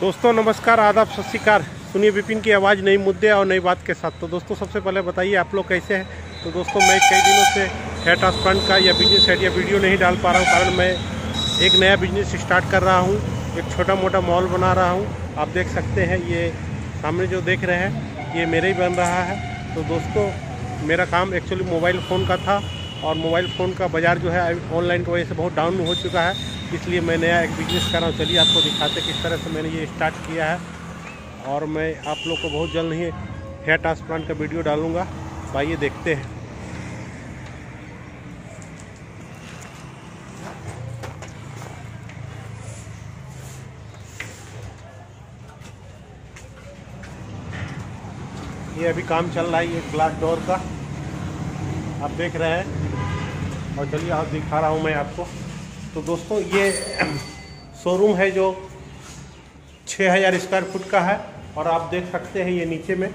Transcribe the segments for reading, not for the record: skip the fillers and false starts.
दोस्तों नमस्कार, आदाब, सत श्री अकाल। सुनिए विपिन की आवाज़, नई मुद्दे और नई बात के साथ। तो दोस्तों सबसे पहले बताइए आप लोग कैसे हैं। तो दोस्तों मैं कई दिनों से हेयर ट्रांसप्लांट का या बिजनेस हेड या वीडियो नहीं डाल पा रहा हूं, कारण मैं एक नया बिजनेस स्टार्ट कर रहा हूं, एक छोटा मोटा मॉल बना रहा हूं। आप देख सकते हैं, ये सामने जो देख रहे हैं ये मेरे ही बन रहा है। तो दोस्तों मेरा काम एक्चुअली मोबाइल फ़ोन का था, और मोबाइल फ़ोन का बाज़ार जो है ऑनलाइन की वजह से बहुत डाउन हो चुका है, इसलिए मैं नया एक बिज़नेस कर रहा हूँ। चलिए आपको दिखाते किस तरह से मैंने ये स्टार्ट किया है, और मैं आप लोग को बहुत जल्द ही हेयर ट्रांसप्लांट का वीडियो डालूँगा। तो आइए देखते हैं। ये अभी काम चल रहा है, ये ग्लास डोर का आप देख रहे हैं, और चलिए आप दिखा रहा हूँ मैं आपको। तो दोस्तों ये शोरूम है जो 6000 स्क्वायर फुट का है, और आप देख सकते हैं ये नीचे में।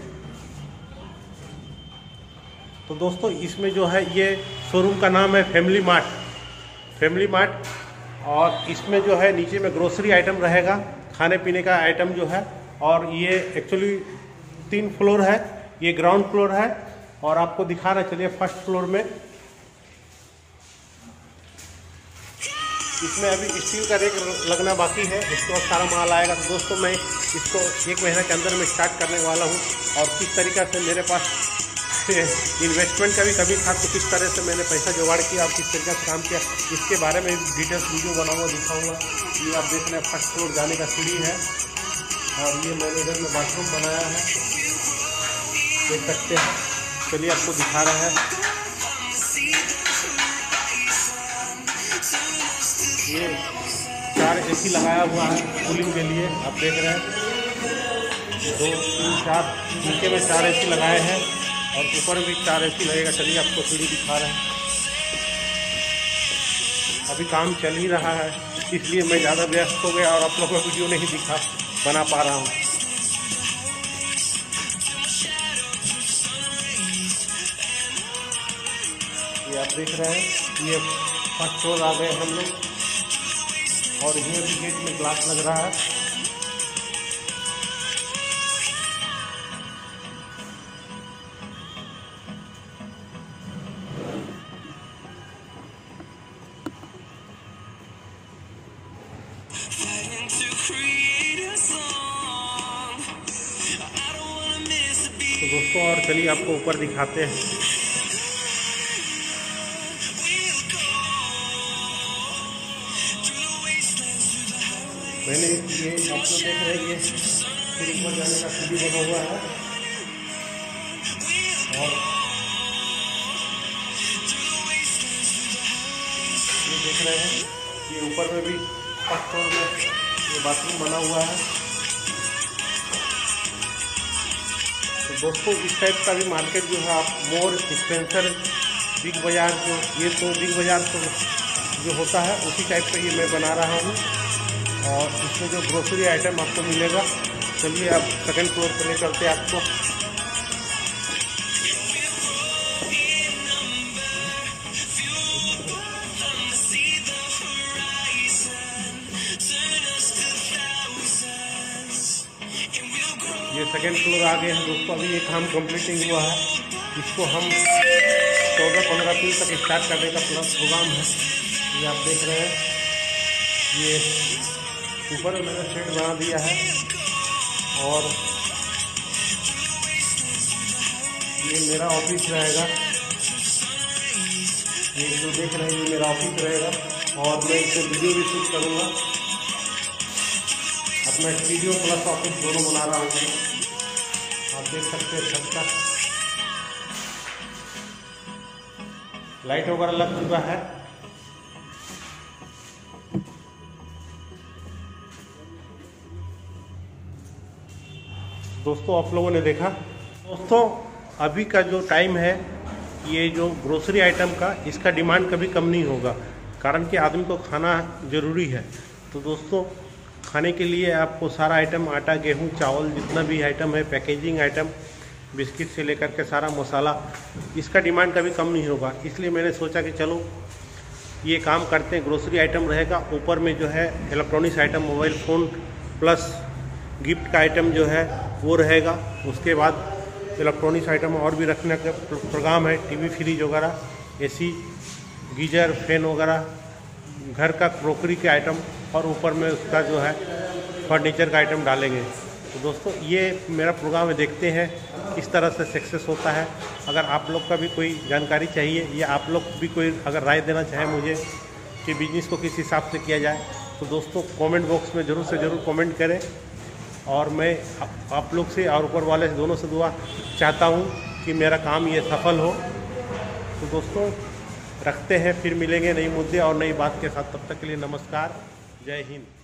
तो दोस्तों इसमें जो है ये शोरूम का नाम है फैमिली मार्ट, और इसमें जो है नीचे में ग्रोसरी आइटम रहेगा, खाने पीने का आइटम जो है। और ये एक्चुअली 3 फ्लोर है, ये ग्राउंड फ्लोर है, और आपको दिखा रहा, चलिए फर्स्ट फ्लोर में। इसमें अभी स्टील का रेक लगना बाकी है, उसके बाद सारा माल आएगा। तो दोस्तों मैं इसको 1 महीना के अंदर में स्टार्ट करने वाला हूँ, और किस तरीक़ा से मेरे पास इन्वेस्टमेंट का भी कमी था, तो किस तरह से मैंने पैसा जुगाड़ किया और किस तरीके से काम किया, इसके बारे में डिटेल्स वीडियो बनाऊँगा, दिखाऊँगा। ये आप देख रहे हैं फर्स्ट फ्लोर जाने का सीढ़ी है, और ये मैंने इधर में बाथरूम बनाया है, देख सकते हैं। चलिए आपको दिखा रहे हैं। ये 4 AC लगाया हुआ है कूलिंग के लिए, आप देख रहे हैं। 2 3 4 नीचे में 4 AC लगाए हैं, और ऊपर भी 4 AC लगेगा। चलिए आपको सीढ़ी दिखा रहे हैं। अभी काम चल ही रहा है, इसलिए मैं ज़्यादा व्यस्त हो गया और आप लोगों को वीडियो नहीं बना पा रहा हूँ। ये आप देख रहे हैं, ये फर्स्ट फ्लोर आ गए हम लोग, और ये भी गेट में ग्लास लग रहा है। तो दोस्तों और चलिए आपको ऊपर दिखाते हैं। मैंने ये आप लोग देख रहे हैं, ये फिर ऊपर जाने का सीढ़ी बना हुआ है, और ये देख रहे हैं ये ऊपर में भी फर्स्ट फ्लोर में ये बाथरूम बना हुआ है। तो दोस्तों इस टाइप का भी मार्केट जो है, आप मोर, स्पेंसर, बिग बाज़ार, जो ये तो बिग बाज़ार तो जो होता है उसी टाइप का ये मैं बना रहा हूँ, और इसमें जो ग्रोसरी आइटम आपको मिलेगा। चलिए अब सेकंड फ्लोर पर ले चलते हैं आपको। ये सेकंड फ्लोर आ गए हैं दोस्तों। अभी ये काम कंप्लीट नहीं हुआ है, इसको हम 14-15 अप्रैल तक स्टार्ट करने का प्रोग्राम है। ये आप देख रहे हैं, ये ऊपर में मैंने शेड बना दिया है, और ये मेरा ऑफिस रहेगा। ये जो देख रहे हैं ये मेरा ऑफिस रहेगा, और मैं इसे वीडियो भी शूट करूँगा। अपना स्टूडियो प्लस ऑफिस दोनों बना रहा हूँ। आप देख सकते हैं छत का लाइट वगैरह लग चुका है। दोस्तों आप लोगों ने देखा, दोस्तों अभी का जो टाइम है, ये जो ग्रोसरी आइटम का, इसका डिमांड कभी कम नहीं होगा, कारण कि आदमी को खाना ज़रूरी है। तो दोस्तों खाने के लिए आपको सारा आइटम, आटा, गेहूं, चावल, जितना भी आइटम है, पैकेजिंग आइटम, बिस्किट से लेकर के सारा मसाला, इसका डिमांड कभी कम नहीं होगा। इसलिए मैंने सोचा कि चलो ये काम करते हैं, ग्रोसरी आइटम रहेगा, ऊपर में जो है electronics item, mobile phone plus gift का आइटम जो है वो रहेगा। उसके बाद इलेक्ट्रॉनिक्स आइटम और भी रखने का प्रोग्राम है, टीवी फ्रिज वगैरह, एसी, गीजर, फैन वगैरह, घर का क्रोकरी के आइटम, और ऊपर में उसका जो है फर्नीचर का आइटम डालेंगे। तो दोस्तों ये मेरा प्रोग्राम है, देखते हैं किस तरह से सक्सेस होता है। अगर आप लोग का भी कोई जानकारी चाहिए या आप लोग भी कोई अगर राय देना चाहें मुझे कि बिजनेस को किस हिसाब से किया जाए, तो दोस्तों कमेंट बॉक्स में ज़रूर से ज़रूर कमेंट करें। और मैं आप लोग से और ऊपर वाले से दोनों से दुआ चाहता हूँ कि मेरा काम ये सफल हो। तो दोस्तों रखते हैं, फिर मिलेंगे नई मुद्दे और नई बात के साथ। तब तक के लिए नमस्कार, जय हिंद।